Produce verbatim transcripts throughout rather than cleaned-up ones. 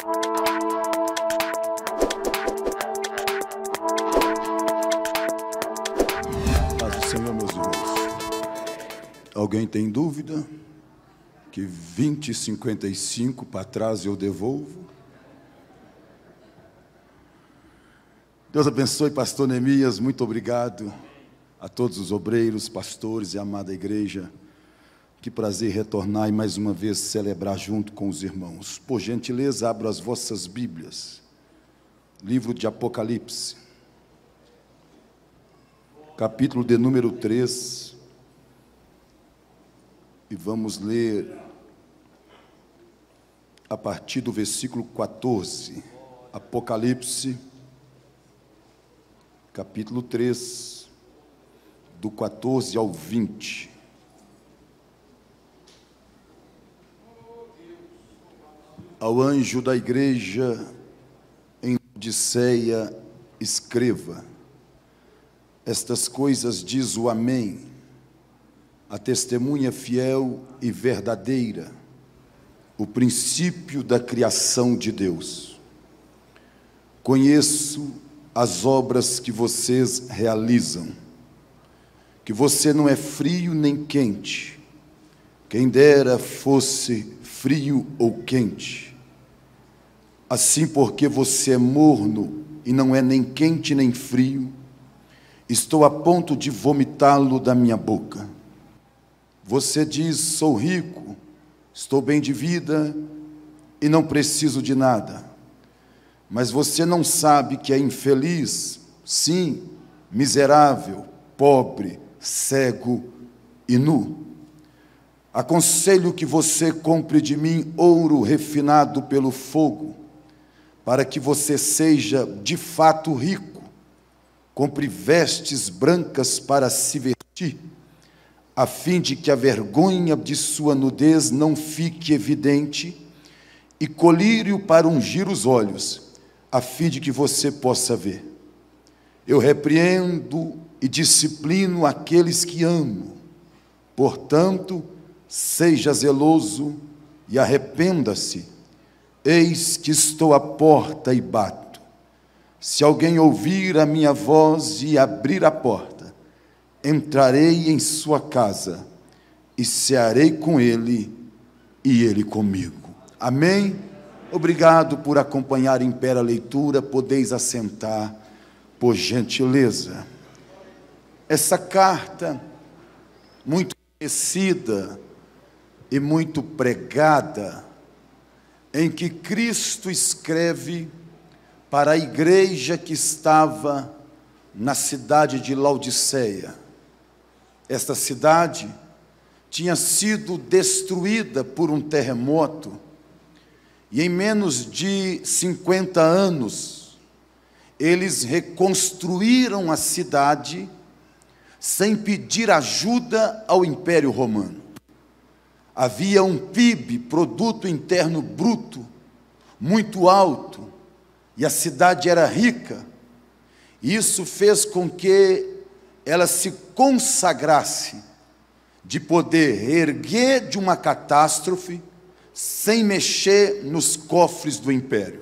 Paz do Senhor, meus irmãos. Alguém tem dúvida que vinte e cinquenta e cinco para trás eu devolvo? Deus abençoe, pastor Neemias, muito obrigado a todos os obreiros, pastores e amada igreja. Que prazer retornar e mais uma vez celebrar junto com os irmãos. Por gentileza, abra as vossas Bíblias. Livro de Apocalipse, capítulo de número três, e vamos ler a partir do versículo quatorze. Apocalipse, capítulo três, do quatorze ao vinte. Ao anjo da igreja em Laodiceia escreva: estas coisas diz o Amém, a testemunha fiel e verdadeira, o princípio da criação de Deus. Conheço as obras que vocês realizam, que você não é frio nem quente. Quem dera fosse frio ou quente. Assim, porque você é morno e não é nem quente nem frio, estou a ponto de vomitá-lo da minha boca. Você diz: sou rico, estou bem de vida e não preciso de nada. Mas você não sabe que é infeliz, sim, miserável, pobre, cego e nu. Aconselho que você compre de mim ouro refinado pelo fogo, para que você seja de fato rico. Compre vestes brancas para se vestir, a fim de que a vergonha de sua nudez não fique evidente, e colírio para ungir os olhos, a fim de que você possa ver. Eu repreendo e disciplino aqueles que amo. Portanto, seja zeloso e arrependa-se. Eis que estou à porta e bato. Se alguém ouvir a minha voz e abrir a porta, entrarei em sua casa e cearei com ele e ele comigo. Amém? Obrigado por acompanhar em pé a leitura. Podeis assentar, por gentileza. Essa carta, muito conhecida e muito pregada, em que Cristo escreve para a igreja que estava na cidade de Laodiceia. Esta cidade tinha sido destruída por um terremoto, e em menos de cinquenta anos, eles reconstruíram a cidade sem pedir ajuda ao Império Romano. Havia um P I B, Produto Interno Bruto, muito alto, e a cidade era rica. Isso fez com que ela se consagrasse de poder erguer de uma catástrofe sem mexer nos cofres do império.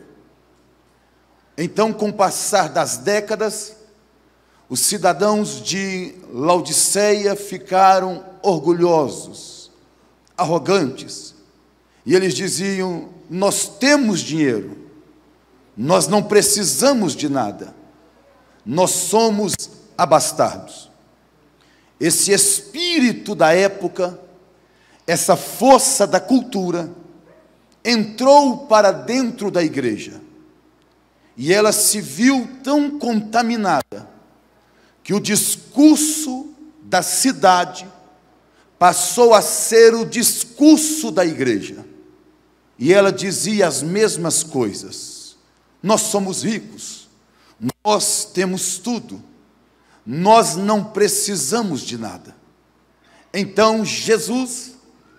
Então, com o passar das décadas, os cidadãos de Laodiceia ficaram orgulhosos, arrogantes, e eles diziam: nós temos dinheiro, nós não precisamos de nada, nós somos abastados. Esse espírito da época, essa força da cultura, entrou para dentro da igreja, e ela se viu tão contaminada, que o discurso da cidade passou a ser o discurso da igreja, e ela dizia as mesmas coisas: nós somos ricos, nós temos tudo, nós não precisamos de nada. Então Jesus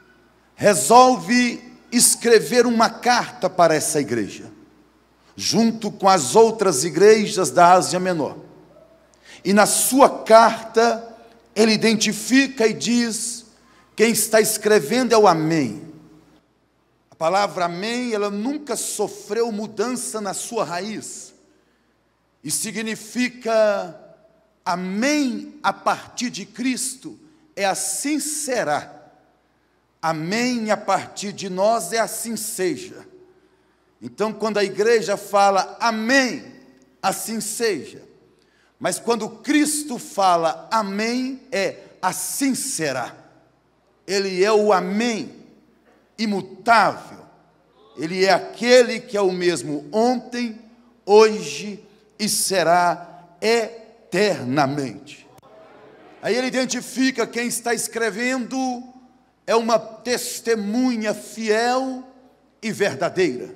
resolve escrever uma carta para essa igreja, junto com as outras igrejas da Ásia Menor, e na sua carta ele identifica e diz: quem está escrevendo é o Amém, a palavra amém, ela nunca sofreu mudança na sua raiz. E significa amém a partir de Cristo, é assim será. Amém a partir de nós é assim seja. Então, quando a igreja fala amém, assim seja. Mas quando Cristo fala amém, é assim será. Ele é o amém, imutável. Ele é aquele que é o mesmo ontem, hoje e será eternamente. Aí ele identifica quem está escrevendo, é uma testemunha fiel e verdadeira.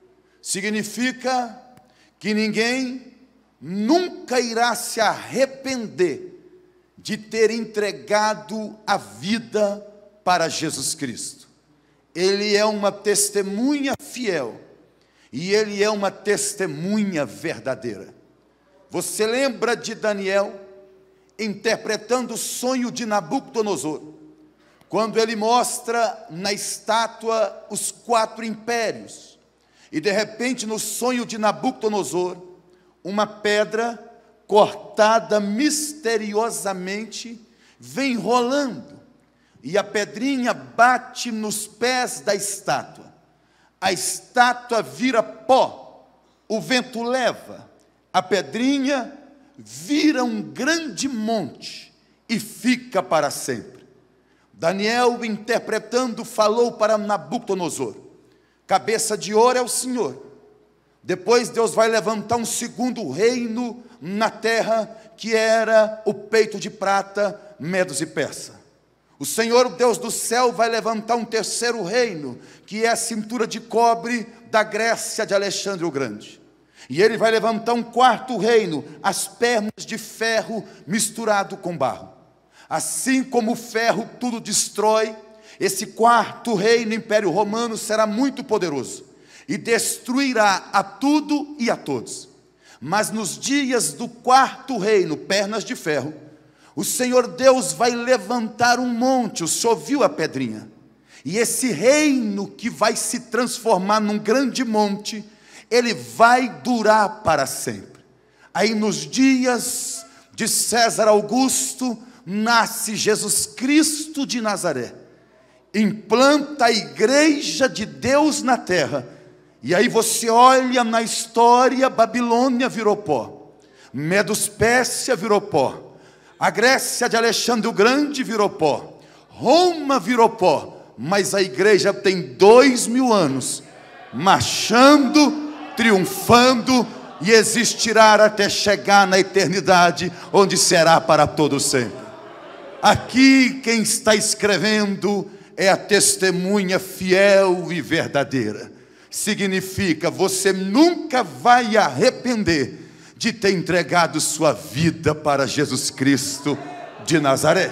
Significa que ninguém nunca irá se arrepender de ter entregado a vida para Jesus Cristo. Ele é uma testemunha fiel e ele é uma testemunha verdadeira. Você lembra de Daniel interpretando o sonho de Nabucodonosor, quando ele mostra na estátua os quatro impérios, e de repente no sonho de Nabucodonosor, uma pedra cortada misteriosamente vem rolando, e a pedrinha bate nos pés da estátua. A estátua vira pó, o vento leva, a pedrinha vira um grande monte e fica para sempre. Daniel, interpretando, falou para Nabucodonosor: cabeça de ouro é o Senhor. Depois Deus vai levantar um segundo reino na terra, que era o peito de prata, Medos e Persa. O Senhor, o Deus do céu, vai levantar um terceiro reino, que é a cintura de cobre da Grécia de Alexandre o Grande. E ele vai levantar um quarto reino, as pernas de ferro misturado com barro. Assim como o ferro tudo destrói, esse quarto reino, Império Romano, será muito poderoso e destruirá a tudo e a todos. Mas nos dias do quarto reino, pernas de ferro, o Senhor Deus vai levantar um monte. O Senhor viu a pedrinha, e esse reino que vai se transformar num grande monte, ele vai durar para sempre. Aí nos dias de César Augusto, nasce Jesus Cristo de Nazaré, implanta a igreja de Deus na terra. E aí você olha na história, Babilônia virou pó, Medos Pérsia virou pó, a Grécia de Alexandre o Grande virou pó, Roma virou pó, mas a igreja tem dois mil anos, marchando, triunfando, e existirá até chegar na eternidade, onde será para todo sempre. Aqui quem está escrevendo é a testemunha fiel e verdadeira. Significa, você nunca vai arrepender de ter entregado sua vida para Jesus Cristo de Nazaré.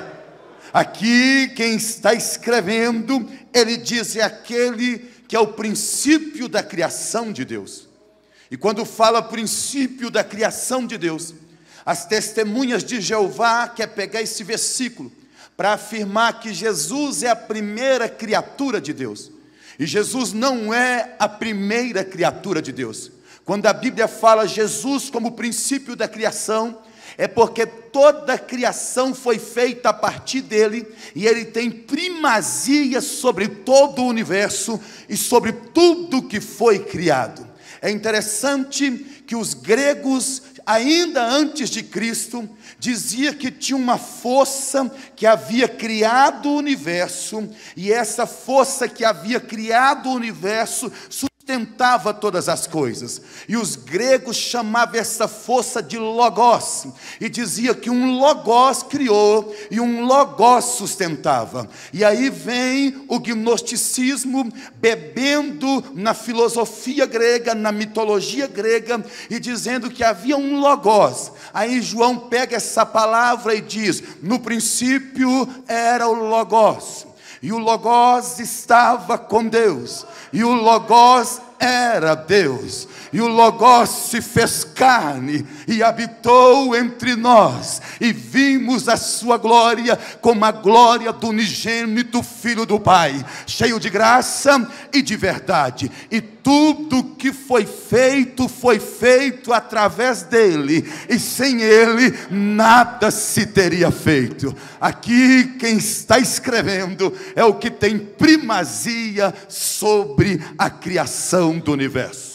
Aqui quem está escrevendo, ele diz, é aquele que é o princípio da criação de Deus. E quando fala princípio da criação de Deus, as testemunhas de Jeová quer pegar esse versículo para afirmar que Jesus é a primeira criatura de Deus. E Jesus não é a primeira criatura de Deus. Quando a Bíblia fala Jesus como princípio da criação, é porque toda a criação foi feita a partir dele, e ele tem primazia sobre todo o universo e sobre tudo que foi criado. É interessante que os gregos, ainda antes de Cristo, dizia que tinha uma força que havia criado o universo, e essa força que havia criado o universo sustentava todas as coisas. E os gregos chamavam essa força de logos, e dizia que um logos criou e um logos sustentava. E aí vem o gnosticismo, bebendo na filosofia grega, na mitologia grega, e dizendo que havia um logos. Aí João pega essa palavra e diz: no princípio era o logos, e o logos estava com Deus, e o logos era Deus, e o Logos se fez carne e habitou entre nós, e vimos a sua glória como a glória do unigênito Filho do Pai, cheio de graça e de verdade. E tudo que foi feito, foi feito através dele, e sem ele nada se teria feito. Aqui quem está escrevendo é o que tem primazia sobre a criação do universo.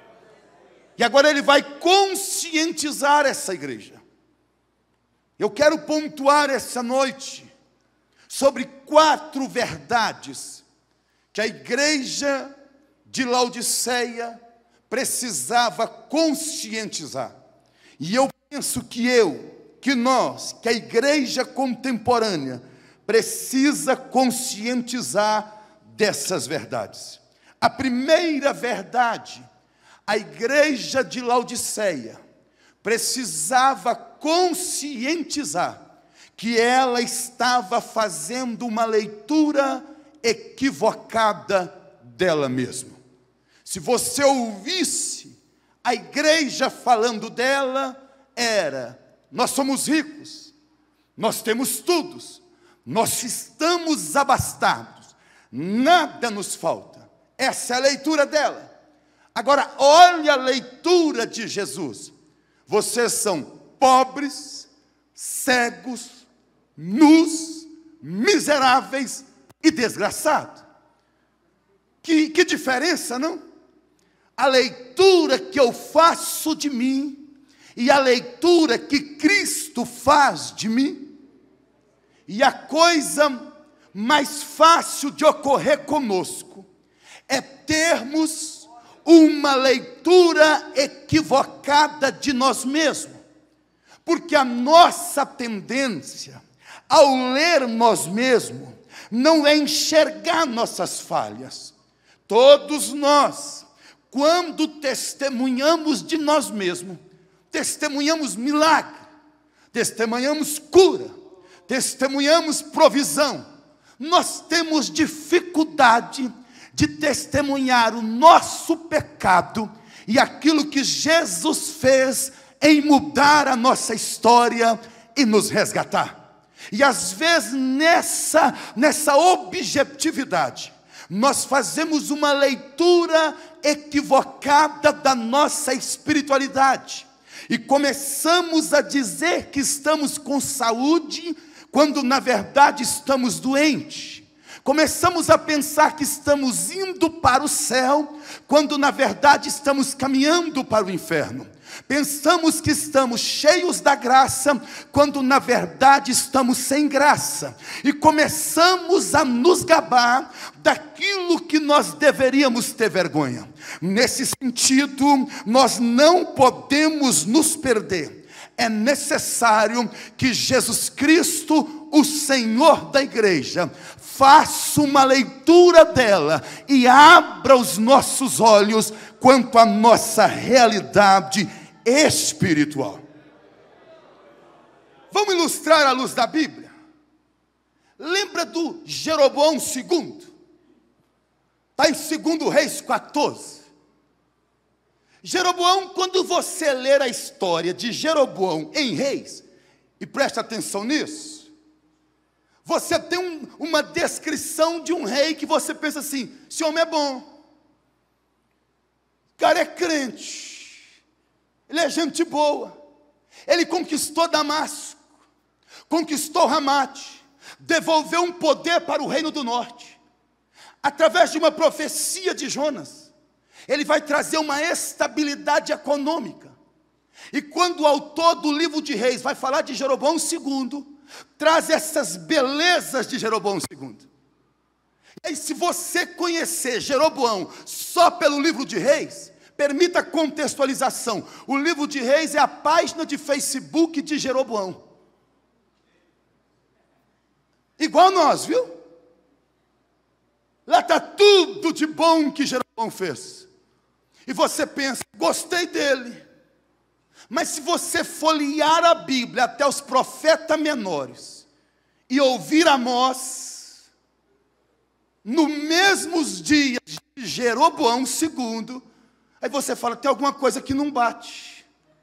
E agora ele vai conscientizar essa igreja. Eu quero pontuar essa noite sobre quatro verdades que a igreja de Laodiceia precisava conscientizar. E eu penso que eu, que nós, que a igreja contemporânea precisa conscientizar dessas verdades. A primeira verdade, a igreja de Laodiceia precisava conscientizar que ela estava fazendo uma leitura equivocada dela mesma. Se você ouvisse a igreja falando dela, era: nós somos ricos, nós temos tudo, nós estamos abastados, nada nos falta. Essa é a leitura dela. Agora, olha a leitura de Jesus. Vocês são pobres, cegos, nus, miseráveis e desgraçados. Que, que diferença, não? A leitura que eu faço de mim e a leitura que Cristo faz de mim. E a coisa mais fácil de ocorrer conosco é termos uma leitura equivocada de nós mesmos, porque a nossa tendência ao ler nós mesmos não é enxergar nossas falhas. Todos nós, quando testemunhamos de nós mesmos, testemunhamos milagre, testemunhamos cura, testemunhamos provisão. Nós temos dificuldade de testemunhar o nosso pecado e aquilo que Jesus fez em mudar a nossa história e nos resgatar. E às vezes nessa, nessa objetividade, nós fazemos uma leitura equivocada da nossa espiritualidade e começamos a dizer que estamos com saúde, quando na verdade estamos doentes. Começamos a pensar que estamos indo para o céu, quando na verdade estamos caminhando para o inferno. Pensamos que estamos cheios da graça, quando na verdade estamos sem graça. E começamos a nos gabar daquilo que nós deveríamos ter vergonha. Nesse sentido, nós não podemos nos perder. É necessário que Jesus Cristo, o Senhor da igreja, faça uma leitura dela e abra os nossos olhos quanto à nossa realidade espiritual. Vamos ilustrar à luz da Bíblia. Lembra do Jeroboão segundo? Está em segundo Reis quatorze. Jeroboão, quando você ler a história de Jeroboão em Reis, e preste atenção nisso, você tem um, uma descrição de um rei que você pensa assim: esse homem é bom, o cara é crente, ele é gente boa, ele conquistou Damasco, conquistou Ramate, devolveu um poder para o reino do norte, através de uma profecia de Jonas. Ele vai trazer uma estabilidade econômica. E quando o autor do livro de Reis vai falar de Jeroboão segundo, traz essas belezas de Jeroboão segundo. E aí, se você conhecer Jeroboão só pelo livro de Reis, permita contextualização. O livro de Reis é a página de Facebook de Jeroboão. Igual nós, viu? Lá está tudo de bom que Jeroboão fez. E você pensa: gostei dele. Mas se você folhear a Bíblia até os profetas menores e ouvir Amós, nos mesmos dias Jeroboão segundo. Aí você fala, tem alguma coisa que não bate.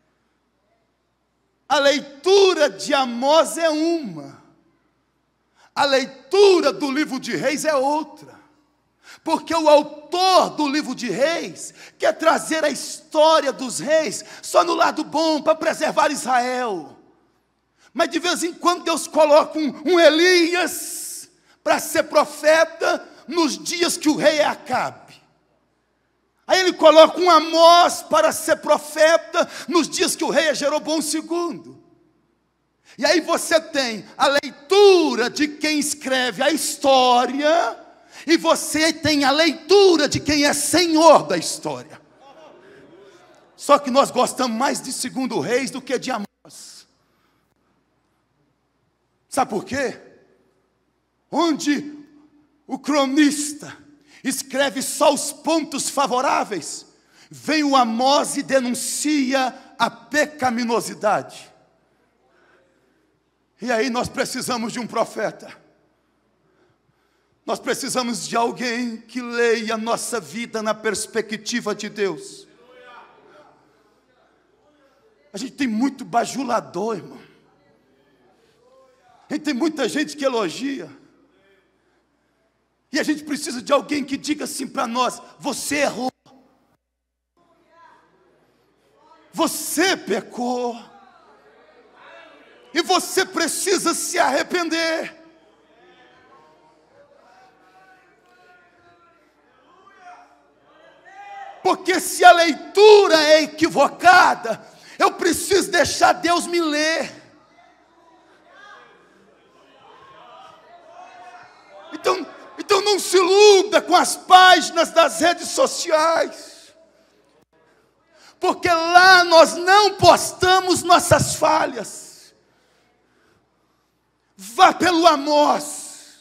A leitura de Amós é uma, a leitura do livro de Reis é outra. Porque o autor do livro de Reis quer trazer a história dos reis só no lado bom, para preservar Israel. Mas de vez em quando Deus coloca um, um Elias para ser profeta nos dias que o rei é Acabe. Aí ele coloca um Amós para ser profeta nos dias que o rei é Jeroboão segundo. E aí você tem a leitura de quem escreve a história, e você tem a leitura de quem é senhor da história. Só que nós gostamos mais de Segundo Reis do que de Amós. Sabe por quê? Onde o cronista escreve só os pontos favoráveis, vem o Amós e denuncia a pecaminosidade. E aí nós precisamos de um profeta. Nós precisamos de alguém que leia a nossa vida na perspectiva de Deus. A gente tem muito bajulador, irmão. A gente tem muita gente que elogia. E a gente precisa de alguém que diga assim para nós: você errou. Você pecou. E você precisa se arrepender. Porque se a leitura é equivocada, eu preciso deixar Deus me ler. Então, então não se iluda com as páginas das redes sociais. Porque lá nós não postamos nossas falhas. Vá pelo Amós.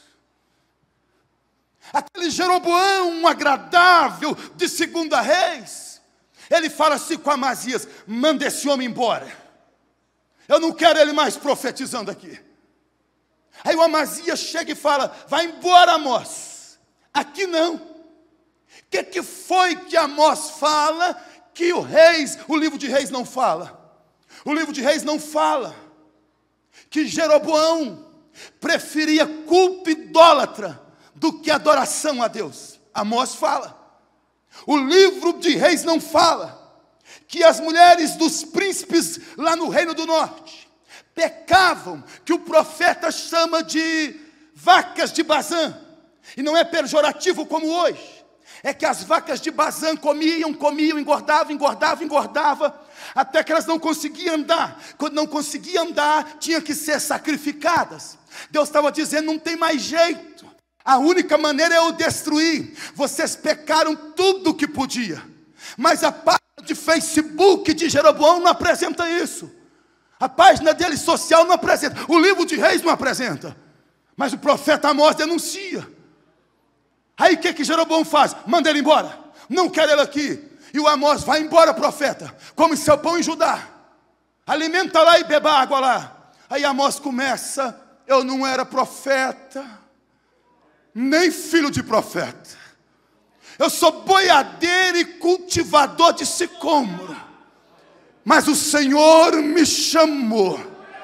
Aquele Jeroboão agradável de Segunda Reis, ele fala assim com Amazias: manda esse homem embora, eu não quero ele mais profetizando aqui. Aí o Amazias chega e fala: vai embora, Amós, aqui não. O que, que foi que Amós fala que o Reis, o livro de Reis não fala? O livro de Reis não fala que Jeroboão preferia culto idólatra do que adoração a Deus. Amós fala. O livro de Reis não fala que as mulheres dos príncipes lá no Reino do Norte pecavam, que o profeta chama de vacas de Bazã. E não é pejorativo como hoje. É que as vacas de Bazã comiam, comiam, engordavam, engordavam, engordavam, até que elas não conseguiam andar. Quando não conseguiam andar, tinham que ser sacrificadas. Deus estava dizendo: não tem mais jeito. A única maneira é eu destruir. Vocês pecaram tudo o que podia. Mas a página de Facebook de Jeroboão não apresenta isso. A página dele social não apresenta. O livro de Reis não apresenta. Mas o profeta Amós denuncia. Aí o que que Jeroboão faz? Manda ele embora. Não quero ele aqui. E o Amós: vai embora, profeta. Come seu pão em Judá. Alimenta lá e beba água lá. Aí Amós começa: eu não era profeta, nem filho de profeta. Eu sou boiadeiro e cultivador de sicômoro, mas o Senhor me chamou,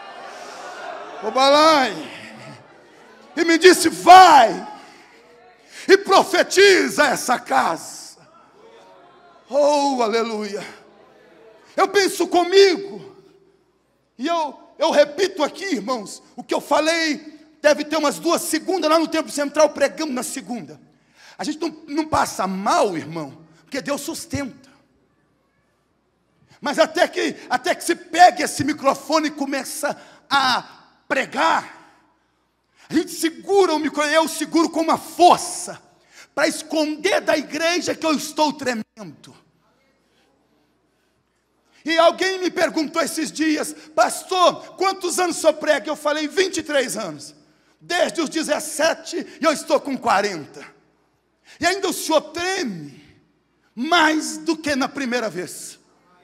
o Balai, e me disse: vai e profetiza essa casa. Oh, aleluia. Eu penso comigo, e eu, eu repito aqui, irmãos, o que eu falei. Deve ter umas duas segundas lá no Templo Central, pregamos na segunda. A gente não, não passa mal, irmão, porque Deus sustenta. Mas até que, até que se pegue esse microfone e começa a pregar, a gente segura o microfone, eu seguro com uma força, para esconder da igreja que eu estou tremendo. E alguém me perguntou esses dias: pastor, quantos anos o senhor prega? Eu falei: vinte e três anos. Desde os dezessete, e eu estou com quarenta. E ainda o senhor treme mais do que na primeira vez.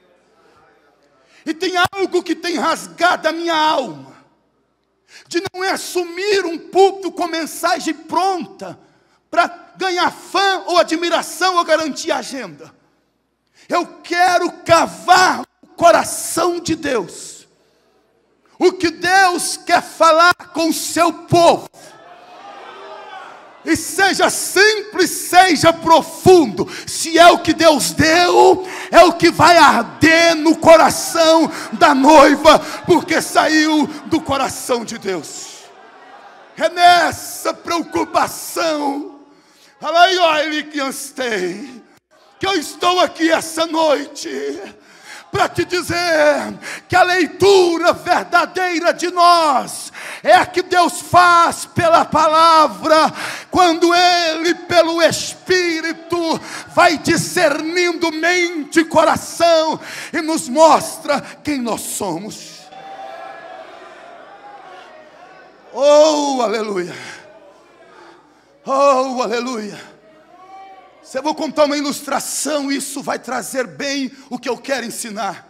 E tem algo que tem rasgado a minha alma, de não assumir um púlpito com mensagem pronta para ganhar fã ou admiração ou garantir agenda. Eu quero cavar o coração de Deus. O que Deus quer falar com o seu povo. E seja simples, seja profundo. Se é o que Deus deu, é o que vai arder no coração da noiva, porque saiu do coração de Deus. É nessa preocupação, que eu estou aqui essa noite, para te dizer que a leitura verdadeira de nós é a que Deus faz pela palavra, quando Ele, pelo Espírito, vai discernindo mente e coração e nos mostra quem nós somos. Oh, aleluia! Oh, aleluia! Se eu vou contar uma ilustração, isso vai trazer bem o que eu quero ensinar.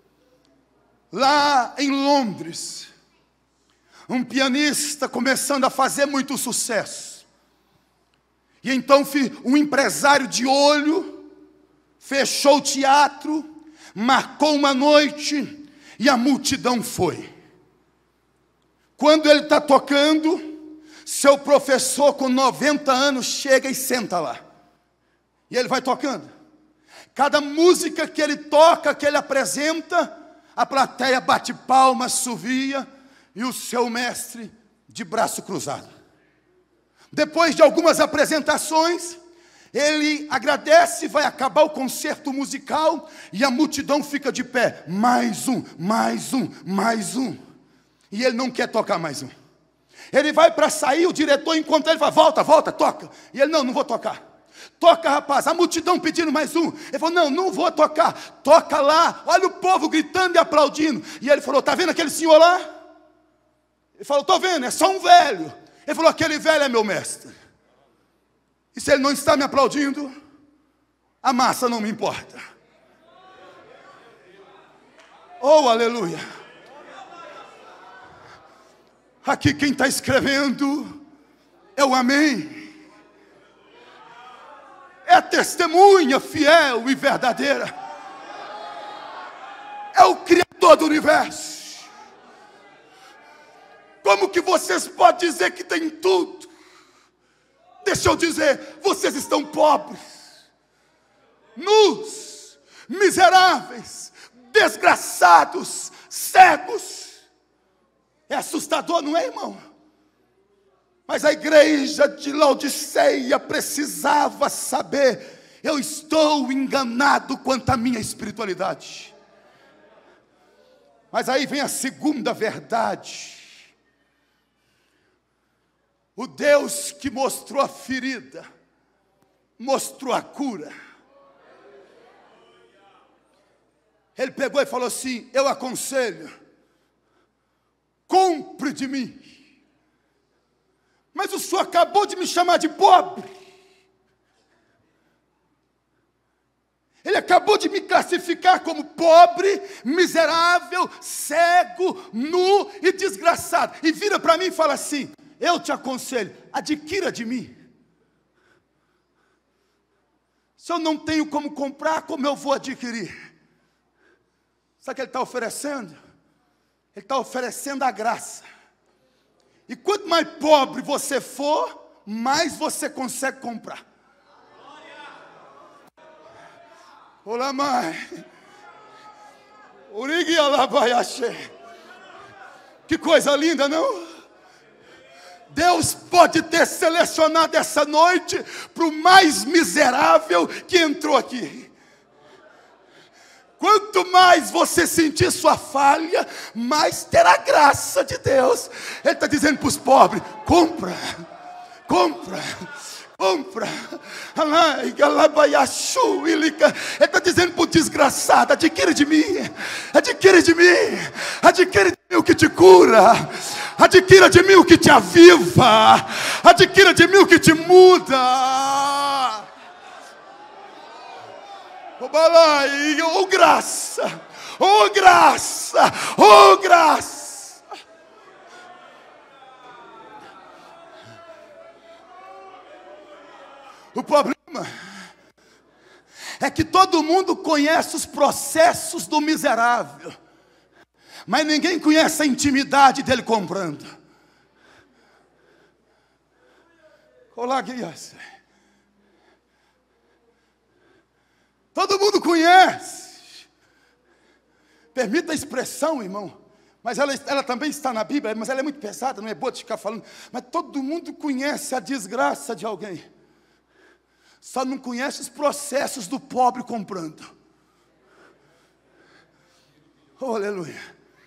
Lá em Londres, um pianista começando a fazer muito sucesso. E então um empresário de olho fechou o teatro, marcou uma noite e a multidão foi. Quando ele está tocando, seu professor com noventa anos chega e senta lá. E ele vai tocando. Cada música que ele toca, que ele apresenta, a plateia bate palmas, assovia, e o seu mestre de braço cruzado. Depois de algumas apresentações, ele agradece, vai acabar o concerto musical, e a multidão fica de pé. Mais um, mais um, mais um. E ele não quer tocar mais um. Ele vai para sair, o diretor encontra ele e fala, volta, volta, toca. E ele, não, não vou tocar. Toca, rapaz, a multidão pedindo mais um. Ele falou, não, não vou tocar. Toca lá, olha o povo gritando e aplaudindo. E ele falou, tá vendo aquele senhor lá? Ele falou, tô vendo, é só um velho. Ele falou, aquele velho é meu mestre. E se ele não está me aplaudindo, a massa não me importa. Oh, aleluia. Aqui quem está escrevendo é o amém. É testemunha fiel e verdadeira. É o Criador do universo. Como que vocês podem dizer que tem tudo? Deixa eu dizer, vocês estão pobres, nus, miseráveis, desgraçados, cegos. É assustador, não é, irmão? Mas a igreja de Laodiceia precisava saber, eu estou enganado quanto à minha espiritualidade. Mas aí vem a segunda verdade. O Deus que mostrou a ferida, mostrou a cura. Ele pegou e falou assim, eu aconselho, compre de mim. Mas o senhor acabou de me chamar de pobre. Ele acabou de me classificar como pobre, miserável, cego, nu e desgraçado. E vira para mim e fala assim, eu te aconselho, adquira de mim. Se eu não tenho como comprar, como eu vou adquirir? Sabe o que ele está oferecendo? Ele está oferecendo a graça. E quanto mais pobre você for, mais você consegue comprar. Olá, mãe. Que coisa linda, não? Deus pode ter selecionado essa noite para o mais miserável que entrou aqui. Quanto mais você sentir sua falha, mais terá graça de Deus. Ele está dizendo para os pobres, compra, compra, compra. Ele está dizendo para o desgraçado, adquire de mim, adquire de mim, adquire de mim o que te cura, adquira de mim o que te aviva, adquira de mim o que te muda. Oh graça, oh graça, oh graça. O problema é que todo mundo conhece os processos do miserável, mas ninguém conhece a intimidade dele comprando. Olá, criança. Todo mundo conhece. Permita a expressão, irmão, mas ela, ela também está na Bíblia, mas ela é muito pesada, não é boa de ficar falando. Mas todo mundo conhece a desgraça de alguém, só não conhece os processos do pobre comprando. Oh, aleluia.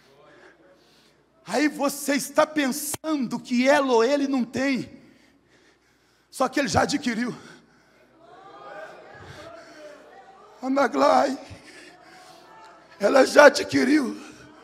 Aí você está pensando que ela ou ele não tem, só que ele já adquiriu. Ana Glai, ela já adquiriu.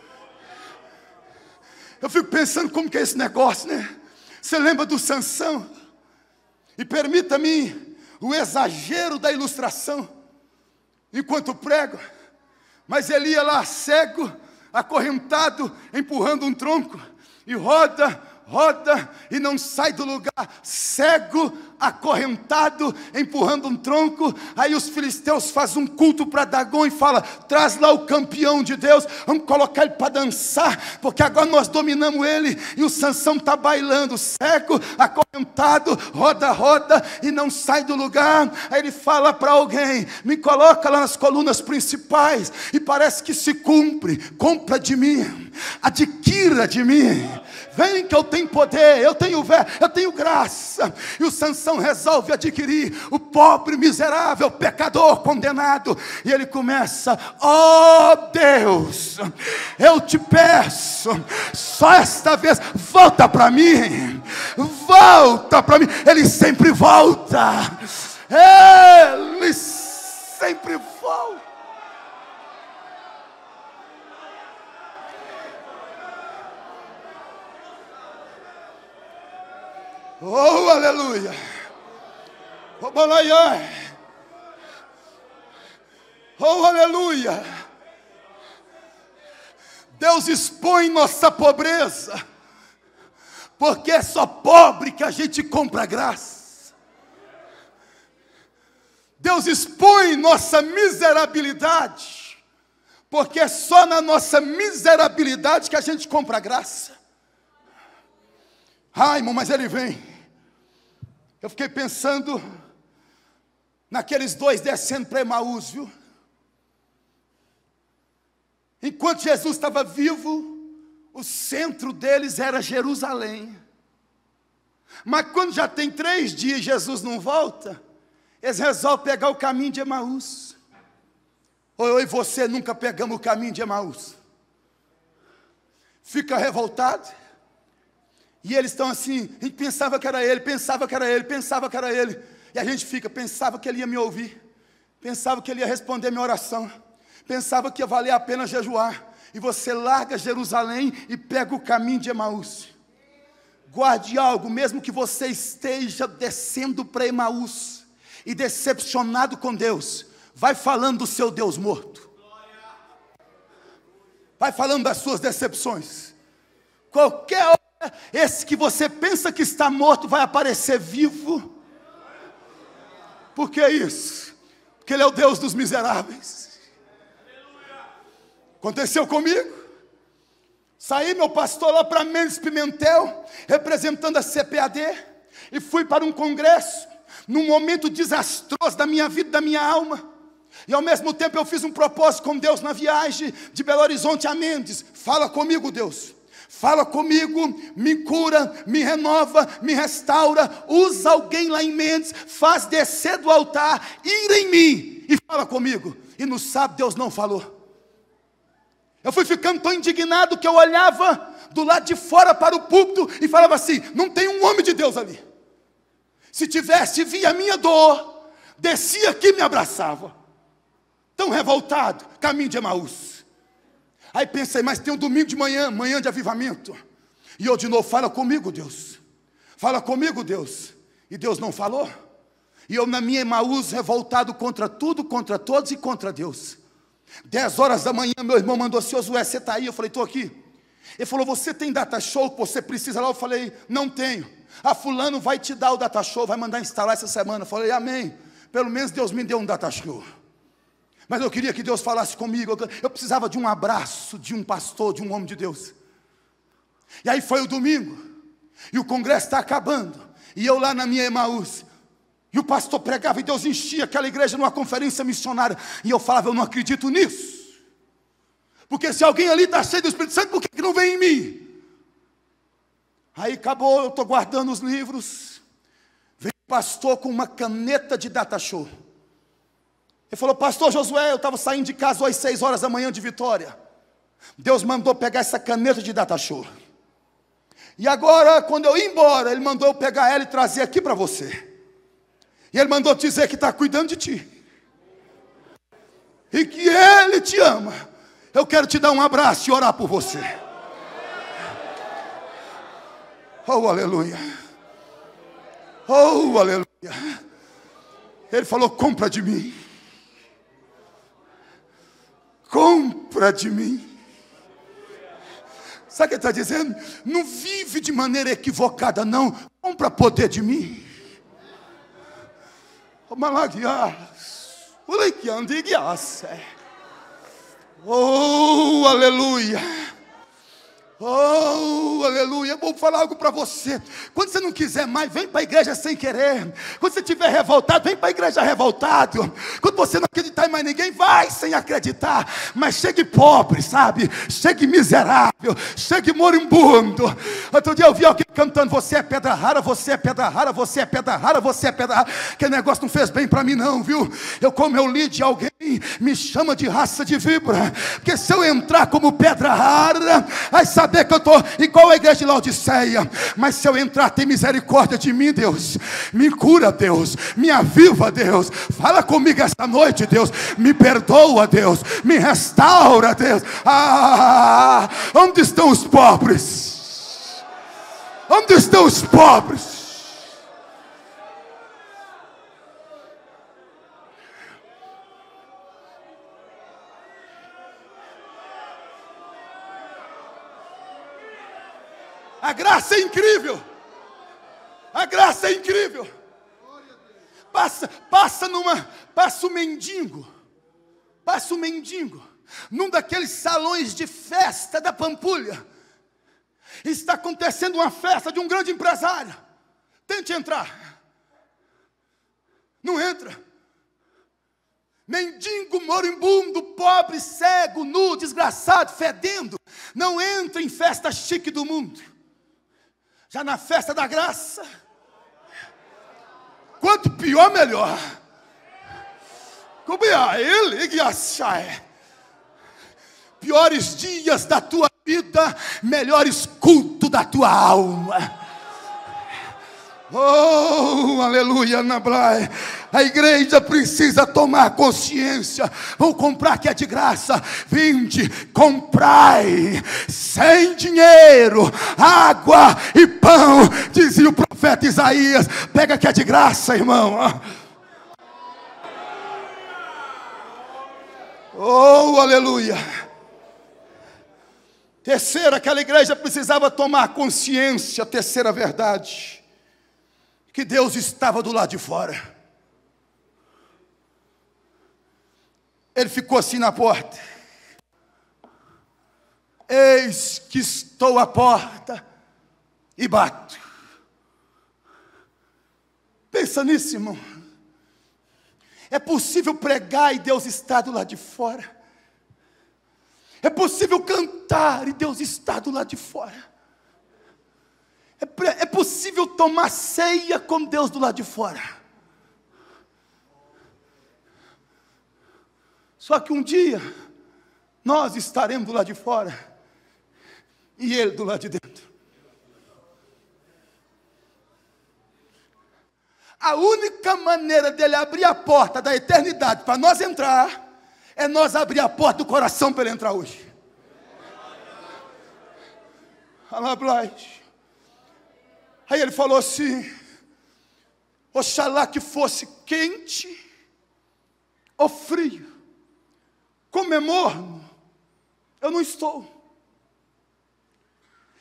Eu fico pensando como que é esse negócio, né? Você lembra do Sansão? E permita-me o exagero da ilustração, enquanto prego, mas ele ia lá cego, acorrentado, empurrando um tronco, e roda, roda, e não sai do lugar, cego, acorrentado, empurrando um tronco. Aí os filisteus fazem um culto para Dagon e fala: traz lá o campeão de Deus, vamos colocar ele para dançar, porque agora nós dominamos ele. E o Sansão está bailando, cego, acorrentado, roda, roda, e não sai do lugar. Aí ele fala para alguém: me coloca lá nas colunas principais, e parece que se cumpre. Compra de mim, adquira de mim, vem que eu tenho poder, eu tenho vé, eu tenho graça. E o Sansão resolve adquirir o pobre, miserável, pecador, condenado. E ele começa: ó Deus, eu te peço, só esta vez, volta para mim, volta para mim. Ele sempre volta, ele sempre volta. Oh, aleluia. Oh, balaiá. Oh, aleluia. Deus expõe nossa pobreza, porque é só pobre que a gente compra graça. Deus expõe nossa miserabilidade, porque é só na nossa miserabilidade que a gente compra graça. Ai, irmão, mas ele vem. Eu fiquei pensando naqueles dois descendo para Emaús, viu? Enquanto Jesus estava vivo, o centro deles era Jerusalém. Mas quando já tem três dias e Jesus não volta, eles resolvem pegar o caminho de Emaús. Ou eu e você nunca pegamos o caminho de Emaús. Fica revoltado. E eles estão assim, a gente pensava que era ele, pensava que era ele, pensava que era ele. E a gente fica, pensava que ele ia me ouvir, pensava que ele ia responder minha oração, pensava que ia valer a pena jejuar. E você larga Jerusalém e pega o caminho de Emaús. Guarde algo, mesmo que você esteja descendo para Emaús e decepcionado com Deus, vai falando do seu Deus morto. Vai falando das suas decepções. Qualquer hora, esse que você pensa que está morto vai aparecer vivo. Por que isso? Porque Ele é o Deus dos miseráveis. Aconteceu comigo. Saí, meu pastor, lá para Mendes Pimentel, representando a C P A D, e fui para um congresso, num momento desastroso da minha vida, da minha alma. E ao mesmo tempo eu fiz um propósito com Deus na viagem de Belo Horizonte a Mendes. Fala comigo, Deus. Fala comigo, me cura, me renova, me restaura. Usa alguém lá em Mendes, faz descer do altar, ir em mim e fala comigo. E no sábado Deus não falou. Eu fui ficando tão indignado que eu olhava do lado de fora para o púlpito e falava assim: não tem um homem de Deus ali. Se tivesse, via a minha dor, descia aqui e me abraçava. Tão revoltado, caminho de Emaús. Aí pensei, mas tem um domingo de manhã, manhã de avivamento. E eu de novo, fala comigo, Deus. Fala comigo, Deus. E Deus não falou. E eu na minha Emaús, revoltado contra tudo, contra todos e contra Deus. Dez horas da manhã, meu irmão mandou: seu Josué, você está aí? Eu falei: estou aqui. Ele falou, você tem data show que você precisa lá? Eu falei, não tenho. Ah, fulano vai te dar o data show, vai mandar instalar essa semana. Eu falei, amém. Pelo menos Deus me deu um data show. Mas eu queria que Deus falasse comigo. Eu precisava de um abraço de um pastor, de um homem de Deus. E aí foi o domingo. E o congresso está acabando. E eu lá na minha Emaús. E o pastor pregava e Deus enchia aquela igreja numa conferência missionária. E eu falava, eu não acredito nisso. Porque se alguém ali está cheio do Espírito Santo, por que que não vem em mim? Aí acabou, eu estou guardando os livros. Veio o pastor com uma caneta de data show. Ele falou, pastor Josué, eu estava saindo de casa às seis horas da manhã de Vitória. Deus mandou pegar essa caneta de data show. E agora, quando eu ir embora, Ele mandou eu pegar ela e trazer aqui para você. E Ele mandou dizer que está cuidando de ti. E que Ele te ama. Eu quero te dar um abraço e orar por você. Oh, aleluia. Oh, aleluia. Ele falou, compra de mim. Compra de mim. Sabe o que ele está dizendo? Não vive de maneira equivocada, não. Compra poder de mim. Oh, aleluia. Oh, aleluia. Eu vou falar algo para você. Quando você não quiser mais, vem para a igreja sem querer. Quando você estiver revoltado, vem para a igreja revoltado. Quando você não acreditar em mais ninguém, vai sem acreditar. Mas chegue pobre, sabe? Chegue miserável. Chegue moribundo. Outro dia eu vi alguém cantando, você é pedra rara, você é pedra rara, você é pedra rara, você é pedra rara. Que negócio não fez bem para mim não, viu? Eu, como eu li de alguém, me chama de raça de víbora. Porque se eu entrar como pedra rara, vai saber que eu estou igual a igreja de Laodiceia. Mas se eu entrar, tem misericórdia de mim, Deus. Me cura, Deus. Me aviva, Deus. Fala comigo esta noite, Deus. Me perdoa, Deus. Me restaura, Deus. Ah, onde estão os pobres? Onde estão os pobres? A graça é incrível. A graça é incrível. Passa, passa numa, passa o mendigo. Passa o mendigo num daqueles salões de festa da Pampulha. Está acontecendo uma festa de um grande empresário. Tente entrar. Não entra. Mendigo, moribundo, pobre, cego, nu, desgraçado, fedendo. Não entra em festa chique do mundo. Já na festa da graça, quanto pior, melhor. Piores dias da tua vida, melhores cultos da tua alma. Oh, aleluia, Nablai. A igreja precisa tomar consciência. Vou comprar que é de graça. Vinde, comprai, sem dinheiro, água e pão, dizia o profeta Isaías. Pega que é de graça, irmão. Oh, aleluia. Terceira, aquela igreja precisava tomar consciência. Terceira verdade, que Deus estava do lado de fora. Ele ficou assim na porta. Eis que estou à porta e bato. Pensa nisso, irmão. É possível pregar e Deus está do lado de fora. É possível cantar e Deus está do lado de fora. É, é possível tomar ceia com Deus do lado de fora. Só que um dia, nós estaremos do lado de fora, e Ele do lado de dentro. A única maneira dele abrir a porta da eternidade para nós entrar, é nós abrir a porta do coração para Ele entrar hoje. Aí ele falou assim, oxalá que fosse quente ou frio. Como é morno, eu não estou.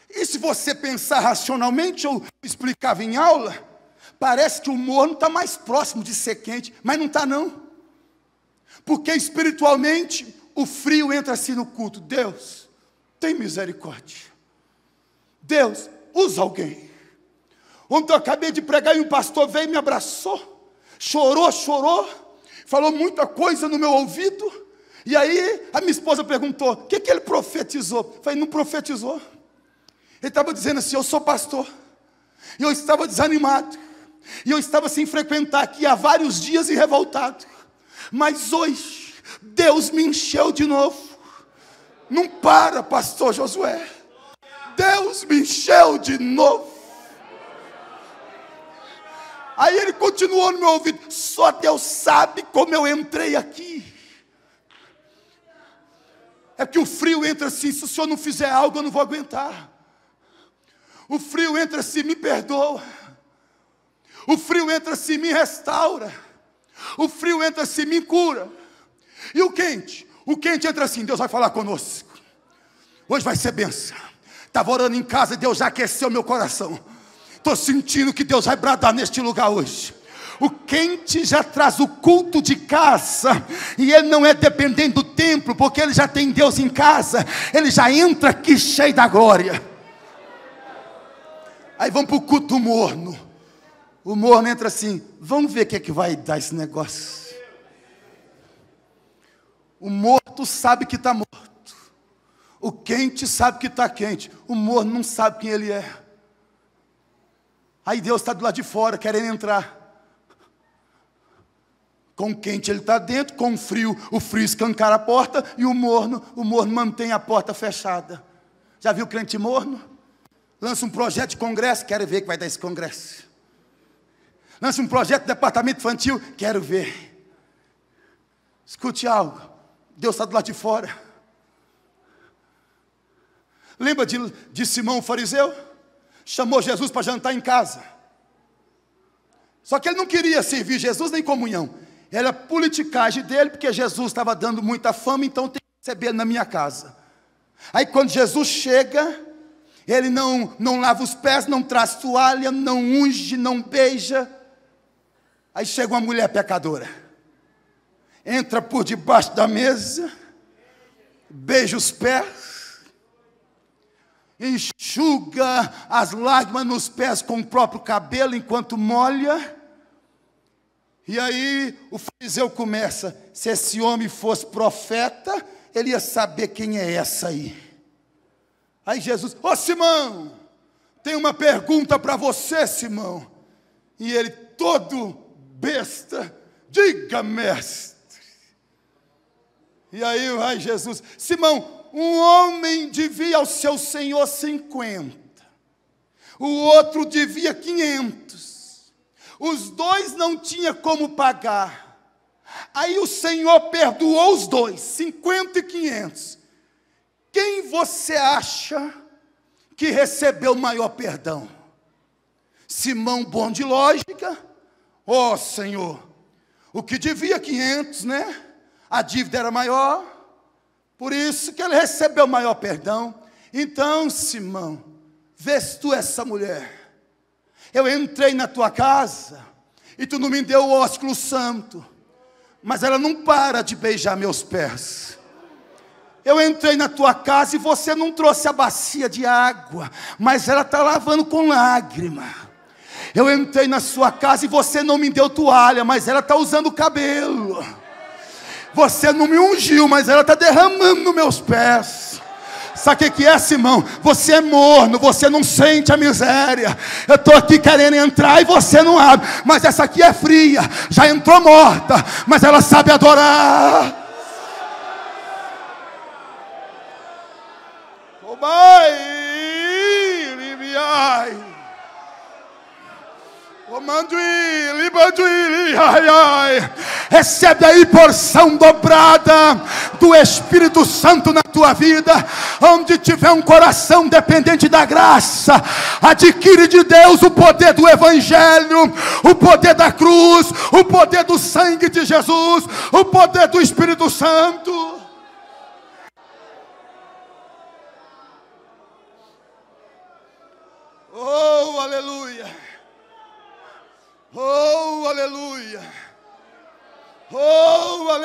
E se você pensar racionalmente, eu explicava em aula, parece que o morno está mais próximo de ser quente, mas não está não. Porque espiritualmente, o frio entra assim no culto. Deus, tem misericórdia. Deus, usa alguém. Ontem eu acabei de pregar e um pastor veio e me abraçou, chorou, chorou, falou muita coisa no meu ouvido. E aí a minha esposa perguntou, o que, que ele profetizou? Eu falei, não profetizou. Ele estava dizendo assim, eu sou pastor. E eu estava desanimado. E eu estava sem frequentar aqui há vários dias e revoltado. Mas hoje, Deus me encheu de novo. Não para, pastor Josué. Deus me encheu de novo. Aí ele continuou no meu ouvido, só Deus sabe como eu entrei aqui. É que o frio entra assim, se o senhor não fizer algo, eu não vou aguentar. O frio entra assim, me perdoa. O frio entra assim, me restaura. O frio entra assim, me cura. E o quente? O quente entra assim, Deus vai falar conosco. Hoje vai ser bênção. Estava orando em casa, Deus já aqueceu meu coração. Estou sentindo que Deus vai bradar neste lugar hoje. O quente já traz o culto de casa. E ele não é dependente do templo, porque ele já tem Deus em casa. Ele já entra aqui cheio da glória. Aí vamos para o culto morno. O morno entra assim, vamos ver o que é que vai dar esse negócio. O morto sabe que está morto. O quente sabe que está quente. O morno não sabe quem ele é. Aí Deus está do lado de fora, querendo entrar. Com o quente ele está dentro, com o frio, o frio escancara a porta, e o morno, o morno mantém a porta fechada. Já viu o crente morno? Lança um projeto de congresso, quero ver que vai dar esse congresso. Lança um projeto de departamento infantil, quero ver. Escute algo, Deus está do lado de fora. Lembra de, de Simão o fariseu? Chamou Jesus para jantar em casa. Só que ele não queria servir Jesus nem comunhão. Era a politicagem dele, porque Jesus estava dando muita fama, então tem que receber ele na minha casa. Aí quando Jesus chega, ele não, não lava os pés, não traz toalha, não unge, não beija. Aí chega uma mulher pecadora. Entra por debaixo da mesa, beija os pés, enxuga as lágrimas nos pés com o próprio cabelo enquanto molha. E aí o fariseu começa, se esse homem fosse profeta, ele ia saber quem é essa aí. Aí Jesus, ô Simão, tem uma pergunta para você, Simão. E ele todo besta, diga, mestre. E aí vai Jesus, Simão, um homem devia ao seu senhor cinquenta, o outro devia quinhentos, os dois não tinham como pagar. Aí o Senhor perdoou os dois, cinquenta e quinhentos. Quem você acha que recebeu maior perdão? Simão, bom de lógica, ó oh, Senhor, o que devia quinhentos, né? A dívida era maior, por isso que ele recebeu maior perdão. Então, Simão, vês tu essa mulher? Eu entrei na tua casa e tu não me deu o ósculo santo, mas ela não para de beijar meus pés. Eu entrei na tua casa e você não trouxe a bacia de água, mas ela está lavando com lágrima. Eu entrei na sua casa e você não me deu toalha, mas ela está usando o cabelo. Você não me ungiu, mas ela está derramando nos meus pés. Sabe o que é, Simão? Você é morno, você não sente a miséria. Eu estou aqui querendo entrar e você não abre. Mas essa aqui é fria, já entrou morta, mas ela sabe adorar. Recebe aí porção dobrada do Espírito Santo na tua vida. Onde tiver um coração dependente da graça, adquire de Deus o poder do Evangelho, o poder da cruz, o poder do sangue de Jesus, o poder do Espírito Santo.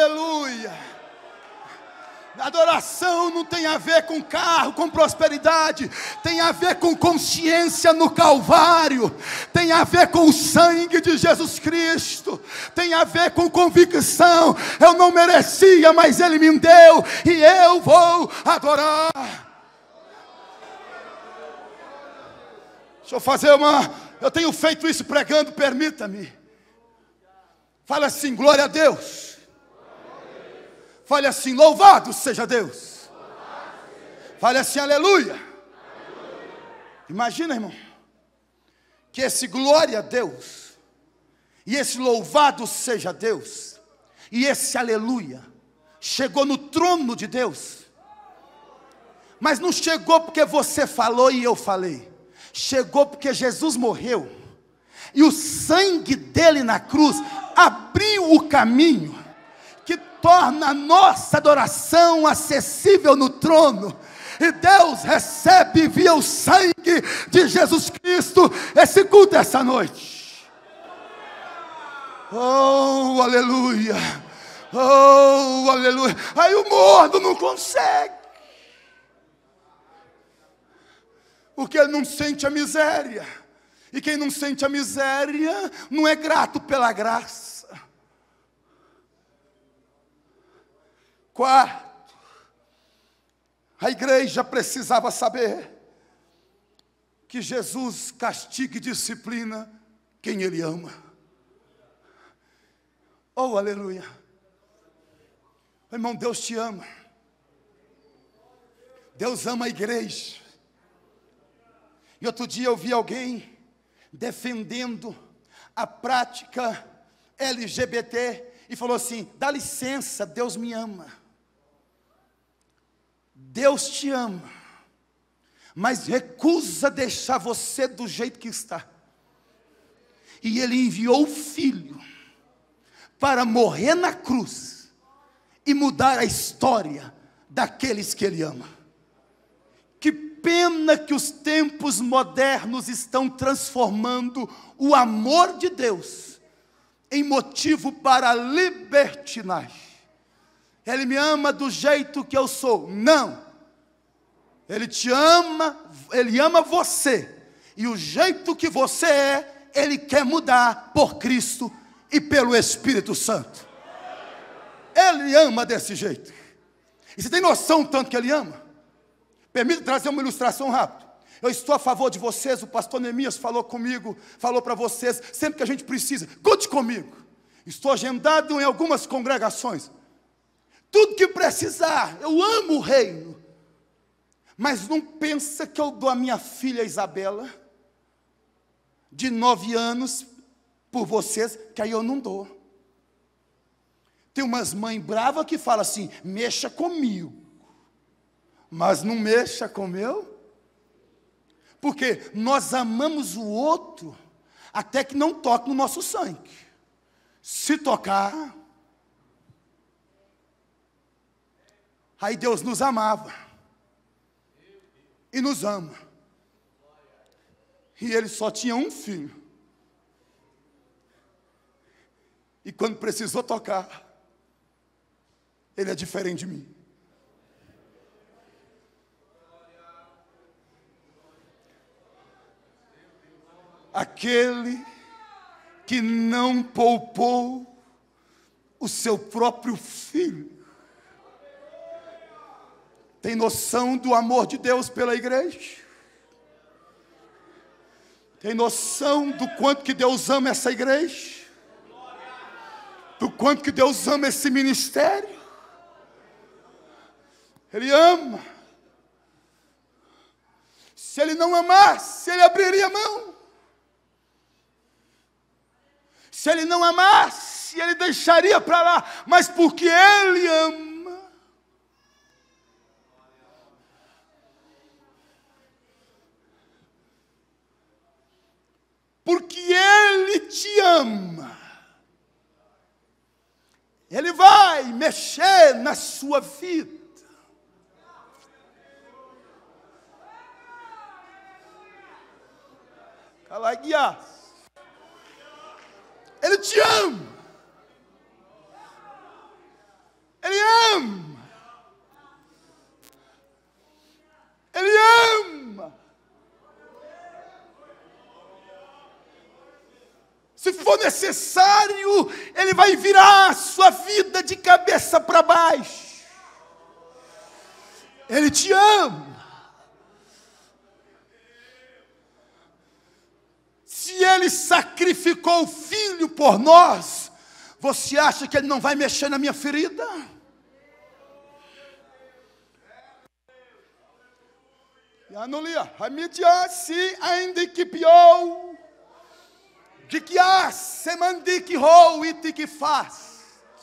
aleluia. Adoração não tem a ver com carro, com prosperidade. Tem a ver com consciência no Calvário. Tem a ver com o sangue de Jesus Cristo. Tem a ver com convicção. Eu não merecia, mas Ele me deu. E eu vou adorar. Deixa eu fazer uma... Eu tenho feito isso pregando, permita-me. Fala assim, glória a Deus. Fale assim, louvado seja Deus. Fale assim, aleluia. Imagina, irmão, que esse glória a Deus, e esse louvado seja Deus, e esse aleluia, chegou no trono de Deus. Mas não chegou porque você falou e eu falei. Chegou porque Jesus morreu. E o sangue dele na cruz abriu o caminho que torna a nossa adoração acessível no trono. E Deus recebe via o sangue de Jesus Cristo esse culto essa noite. Oh, aleluia. Oh, aleluia. Aí o morto não consegue. Porque ele não sente a miséria. E quem não sente a miséria não é grato pela graça. Quarto, a igreja precisava saber que Jesus castiga e disciplina quem Ele ama. Oh, aleluia. Irmão, Deus te ama. Deus ama a igreja. E outro dia eu vi alguém defendendo a prática L G B T e falou assim, dá licença, Deus me ama. Deus te ama, mas recusa deixar você do jeito que está. E Ele enviou o Filho para morrer na cruz e mudar a história daqueles que Ele ama. Que pena que os tempos modernos estão transformando o amor de Deus em motivo para a libertinagem. Ele me ama do jeito que eu sou. Não. Ele te ama, Ele ama você. E o jeito que você é, Ele quer mudar por Cristo e pelo Espírito Santo. Ele ama desse jeito. E você tem noção tanto que Ele ama? Permita trazer uma ilustração rápida. Eu estou a favor de vocês, o pastor Neemias falou comigo, falou para vocês, sempre que a gente precisa, conte comigo. Estou agendado em algumas congregações. Tudo que precisar, eu amo o reino. Mas não pensa que eu dou a minha filha Isabela, de nove anos, por vocês, que aí eu não dou. Tem umas mães bravas que falam assim, mexa comigo, mas não mexa com o meu. Porque nós amamos o outro, até que não toque no nosso sangue. Se tocar... Aí Deus nos amava. E nos ama. E Ele só tinha um filho. E quando precisou tocar, Ele é diferente de mim. Aquele que não poupou o seu próprio filho. Tem noção do amor de Deus pela igreja? Tem noção do quanto que Deus ama essa igreja? Do quanto que Deus ama esse ministério? Ele ama. Se Ele não amasse, Ele abriria a mão. Se Ele não amasse, Ele deixaria para lá. Mas porque Ele ama, porque Ele te ama, Ele vai mexer na sua vida. Calaguias. Ele te ama. Ele ama. Ele ama. Se for necessário, Ele vai virar a sua vida de cabeça para baixo. Ele te ama. Se Ele sacrificou o Filho por nós, você acha que Ele não vai mexer na minha ferida? Anulia, a mídia se ainda que pior. De que há, semandi que rou e de que faz.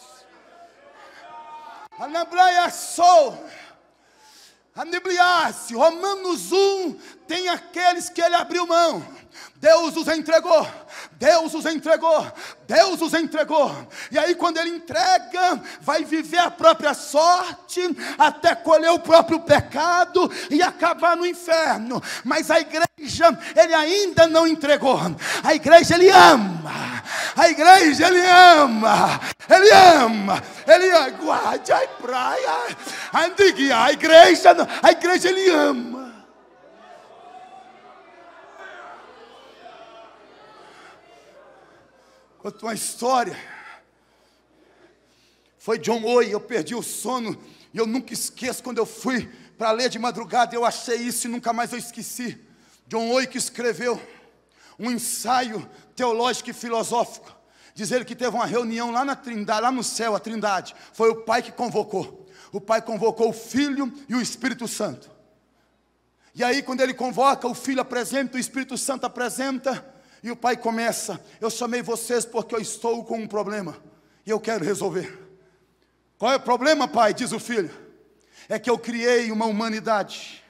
A nebraia sou. A nebliasse, Romanos um, tem aqueles que Ele abriu mão. Deus os entregou, Deus os entregou, Deus os entregou. E aí quando Ele entrega, vai viver a própria sorte, até colher o próprio pecado e acabar no inferno. Mas a igreja, Ele ainda não entregou. A igreja Ele ama, a igreja Ele ama, Ele ama, Ele aguarde a praia, a igreja, a igreja Ele ama. Conta uma história. Foi John Owen, eu perdi o sono e eu nunca esqueço quando eu fui para ler de madrugada, eu achei isso e nunca mais eu esqueci. John Owen que escreveu um ensaio teológico e filosófico. Diz ele que teve uma reunião lá na Trindade, lá no céu, a Trindade. Foi o Pai que convocou. O Pai convocou o Filho e o Espírito Santo. E aí quando Ele convoca, o Filho apresenta, o Espírito Santo apresenta. E o Pai começa, eu chamei vocês porque eu estou com um problema e eu quero resolver. Qual é o problema, Pai? Diz o Filho. É que eu criei uma humanidade.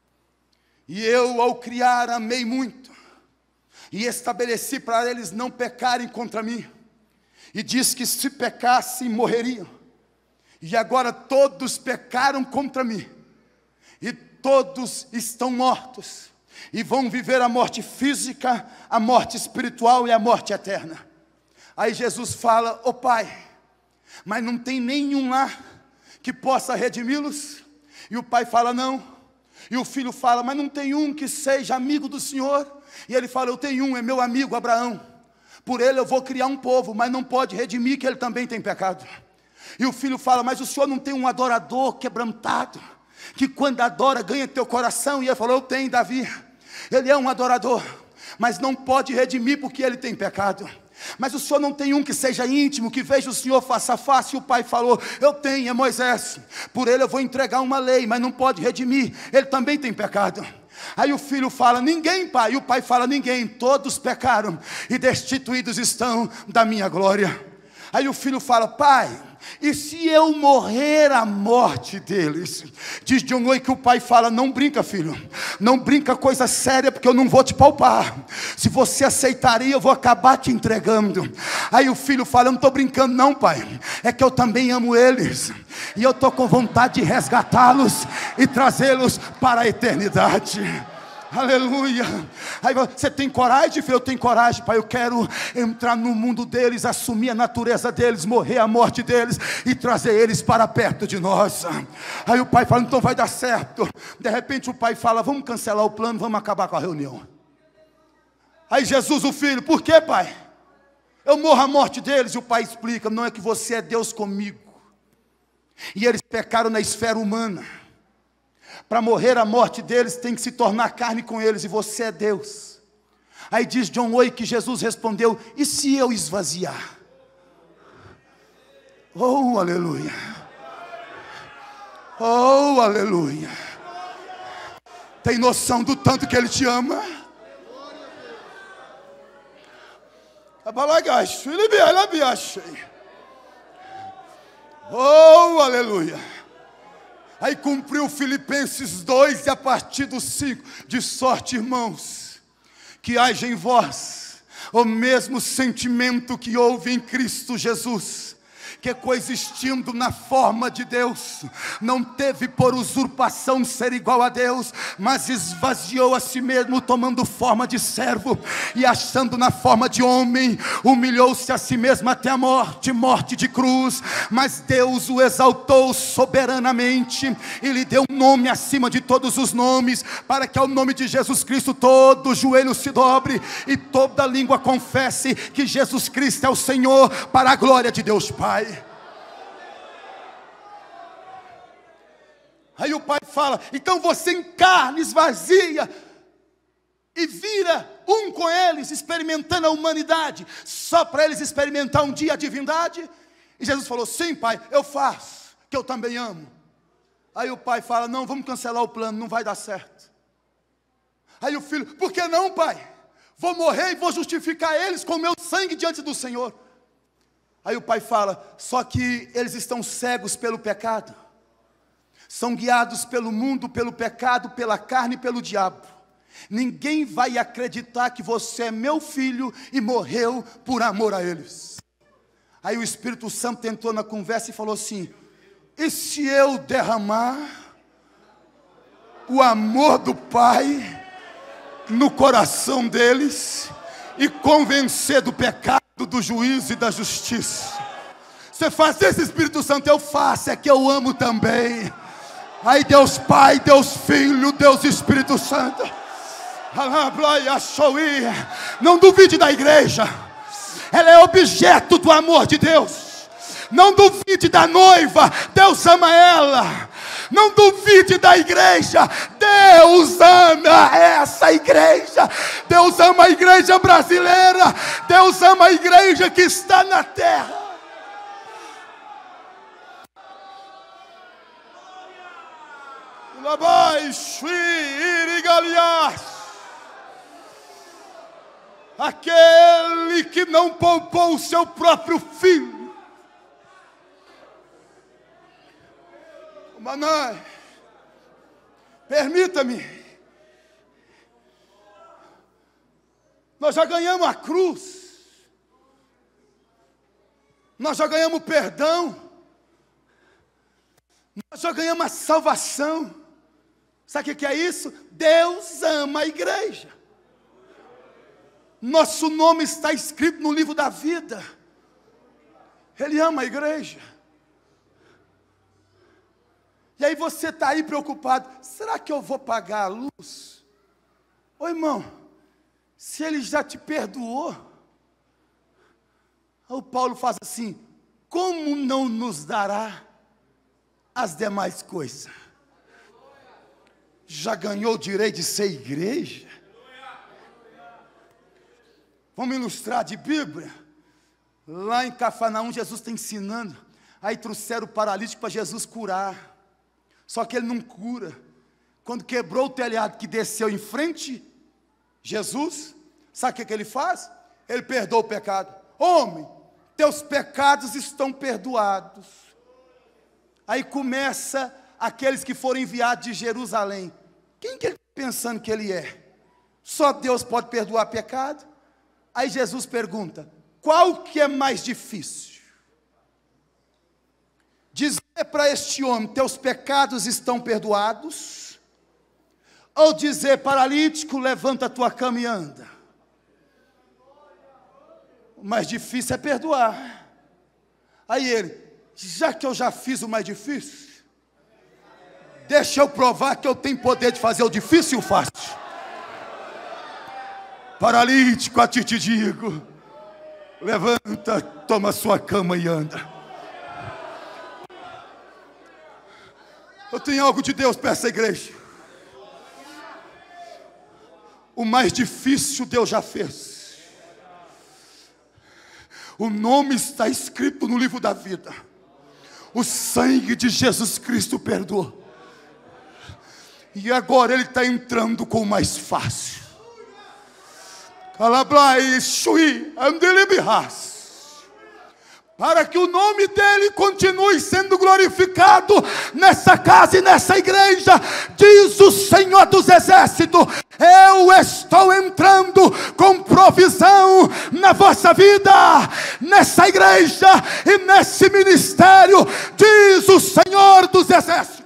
E eu, ao criar, amei muito. E estabeleci para eles não pecarem contra mim. E disse que se pecassem, morreriam. E agora todos pecaram contra mim. E todos estão mortos. E vão viver a morte física, a morte espiritual e a morte eterna. Aí Jesus fala, ô Pai, mas não tem nenhum lá que possa redimi-los? E o Pai fala, não. E o Filho fala, mas não tem um que seja amigo do Senhor? E ele fala, eu tenho um, é meu amigo Abraão. Por ele eu vou criar um povo, mas não pode redimir que ele também tem pecado. E o Filho fala, mas o Senhor não tem um adorador quebrantado, que quando adora ganha teu coração? E ele falou, eu tenho, Davi. Ele é um adorador, mas não pode redimir porque ele tem pecado. Mas o Senhor não tem um que seja íntimo, que veja o Senhor face a face? E o Pai falou, eu tenho, é Moisés. Por ele eu vou entregar uma lei, mas não pode redimir, ele também tem pecado. Aí o Filho fala, ninguém, Pai. E o Pai fala, ninguém, todos pecaram e destituídos estão da minha glória. Aí o Filho fala, Pai, e se eu morrer a morte deles? Diz John Owen que o Pai fala, não brinca, filho, não brinca coisa séria, porque eu não vou te poupar. Se você aceitaria, eu vou acabar te entregando. Aí o Filho fala, eu não estou brincando não, Pai, é que eu também amo eles, e eu estou com vontade de resgatá-los e trazê-los para a eternidade. Aleluia. Aí você tem coragem, filho? Eu tenho coragem, Pai. Eu quero entrar no mundo deles, assumir a natureza deles, morrer a morte deles e trazer eles para perto de nós. Aí o Pai fala, então vai dar certo. De repente o Pai fala, vamos cancelar o plano, vamos acabar com a reunião. Aí Jesus, o Filho, por quê, Pai? Eu morro a morte deles. E o Pai explica, não é que você é Deus comigo, e eles pecaram na esfera humana. Para morrer a morte deles, tem que se tornar carne com eles, e você é Deus. Aí diz John Owen que Jesus respondeu, e se eu esvaziar? Oh, aleluia. Oh, aleluia. Tem noção do tanto que Ele te ama? Oh, aleluia. Aí cumpriu Filipenses dois, e a partir do cinco, de sorte, irmãos, que haja em vós o mesmo sentimento que houve em Cristo Jesus, que coexistindo na forma de Deus, não teve por usurpação ser igual a Deus, mas esvaziou a si mesmo, tomando forma de servo, e achando na forma de homem, humilhou-se a si mesmo até a morte, morte de cruz. Mas Deus o exaltou soberanamente, e lhe deu um nome acima de todos os nomes, para que ao nome de Jesus Cristo todo joelho se dobre, e toda língua confesse que Jesus Cristo é o Senhor, para a glória de Deus Pai. Aí o Pai fala: então você encarna, esvazia e vira um com eles, experimentando a humanidade, só para eles experimentar um dia a divindade. E Jesus falou: sim, Pai, eu faço, que eu também amo. Aí o Pai fala: não, vamos cancelar o plano, não vai dar certo. Aí o filho: por que não, Pai? Vou morrer e vou justificar eles com o meu sangue diante do Senhor. Aí o Pai fala: só que eles estão cegos pelo pecado, são guiados pelo mundo, pelo pecado, pela carne e pelo diabo. Ninguém vai acreditar que você é meu filho e morreu por amor a eles. Aí o Espírito Santo entrou na conversa e falou assim: e se eu derramar o amor do Pai no coração deles e convencer do pecado, do juízo e da justiça? Você faz isso, Espírito Santo? Eu faço, é que eu amo também. Aí Deus Pai, Deus Filho, Deus Espírito Santo. Não duvide da igreja, ela é objeto do amor de Deus. Não duvide da noiva, Deus ama ela. Não duvide da igreja, Deus ama essa igreja. Deus ama a igreja brasileira, Deus ama a igreja que está na terra. Aquele que não poupou o seu próprio filho. Mamãe, permita-me, nós já ganhamos a cruz, nós já ganhamos o perdão, nós já ganhamos a salvação. Sabe o que é isso? Deus ama a igreja. Nosso nome está escrito no livro da vida. Ele ama a igreja. E aí você está aí preocupado: será que eu vou pagar a luz? Ô irmão, se ele já te perdoou, o Paulo faz assim: como não nos dará as demais coisas? Já ganhou o direito de ser igreja? Vamos ilustrar de Bíblia. Lá em Cafarnaum, Jesus está ensinando. Aí trouxeram o paralítico para Jesus curar. Só que ele não cura. Quando quebrou o telhado que desceu em frente Jesus, sabe o que, que ele faz? Ele perdoa o pecado. Homem, teus pecados estão perdoados. Aí começa aqueles que foram enviados de Jerusalém. Quem que ele está pensando que ele é? Só Deus pode perdoar pecado? Aí Jesus pergunta: qual que é mais difícil? Dizer para este homem: teus pecados estão perdoados? Ou dizer: paralítico, levanta a tua cama e anda? O mais difícil é perdoar. Aí ele: já que eu já fiz o mais difícil, deixa eu provar que eu tenho poder de fazer o difícil e o fácil. Paralítico, a ti te digo: levanta, toma sua cama e anda. Eu tenho algo de Deus para essa igreja. O mais difícil Deus já fez. O nome está escrito no livro da vida. O sangue de Jesus Cristo perdoou. E agora Ele está entrando com o mais fácil. para que o nome dele continue sendo glorificado nessa casa e nessa igreja, diz o Senhor dos Exércitos: eu estou entrando com provisão na vossa vida, nessa igreja e nesse ministério, diz o Senhor dos Exércitos.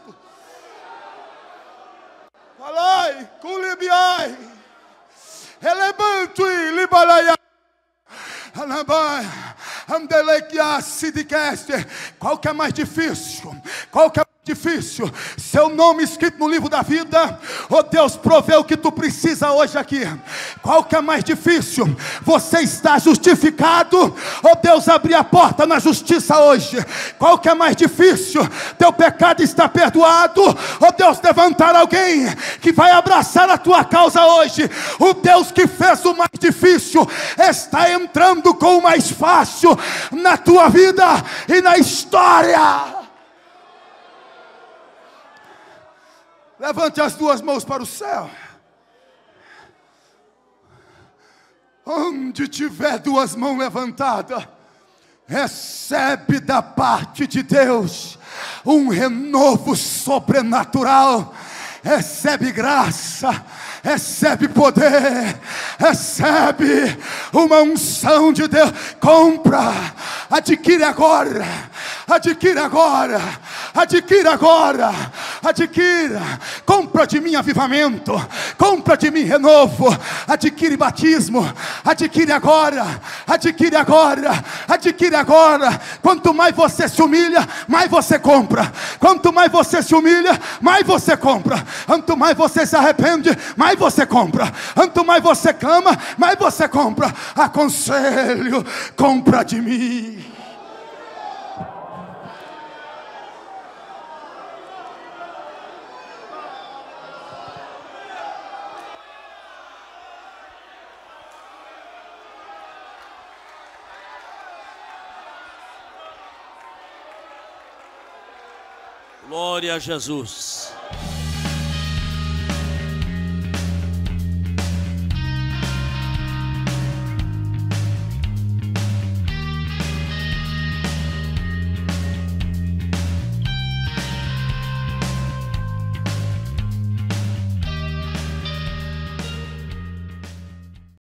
Falai, culibiai, elebantui, libalaiai. Qual que é mais difícil? Qual que é mais difícil? Seu nome escrito no livro da vida, oh Deus, provê o que tu precisa hoje aqui. Qual que é mais difícil? Você está justificado, oh Deus, abrir a porta na justiça hoje. Qual que é mais difícil? Teu pecado está perdoado, oh Deus, levantar alguém que vai abraçar a tua causa hoje. O Deus que fez o mais difícil está entrando com o mais fácil na tua vida e na história. Levante as duas mãos para o céu. Onde tiver duas mãos levantadas, recebe da parte de Deus um renovo sobrenatural. Recebe graça, recebe poder, recebe uma unção de Deus. Compra, adquire agora, adquire agora, adquire agora, adquira. Compra de mim avivamento, compra de mim renovo, adquire batismo, adquire agora, adquire agora, adquire agora. Quanto mais você se humilha, mais você compra. Quanto mais você se humilha, mais você compra. Quanto mais você se arrepende, mais você compra. Quanto mais você clama, mais você compra. Aconselho, compra de mim. Glória a Jesus.